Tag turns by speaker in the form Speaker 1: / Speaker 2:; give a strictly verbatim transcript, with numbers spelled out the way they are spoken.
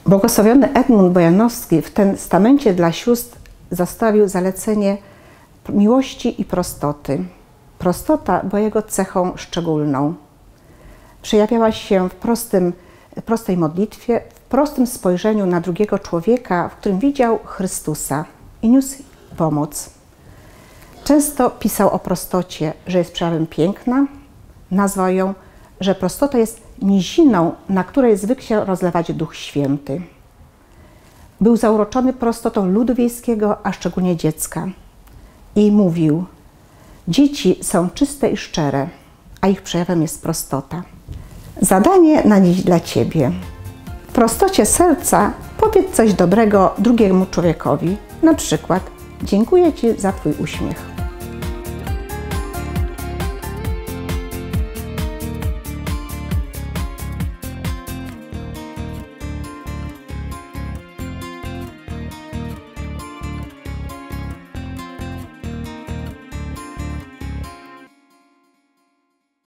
Speaker 1: Błogosławiony Edmund Bojanowski w testamencie dla sióstr zostawił zalecenie miłości i prostoty. Prostota była jego cechą szczególną. Przejawiała się w prostym, prostej modlitwie, w prostym spojrzeniu na drugiego człowieka, w którym widział Chrystusa i niósł pomoc. Często pisał o prostocie, że jest przejawem piękna. Nazwał ją, że prostota jest niziną, na której zwykł się rozlewać Duch Święty. Był zauroczony prostotą ludu wiejskiego, a szczególnie dziecka. I mówił: dzieci są czyste i szczere, a ich przejawem jest prostota. Zadanie na dziś dla Ciebie. W prostocie serca powiedz coś dobrego drugiemu człowiekowi. Na przykład: dziękuję Ci za Twój uśmiech.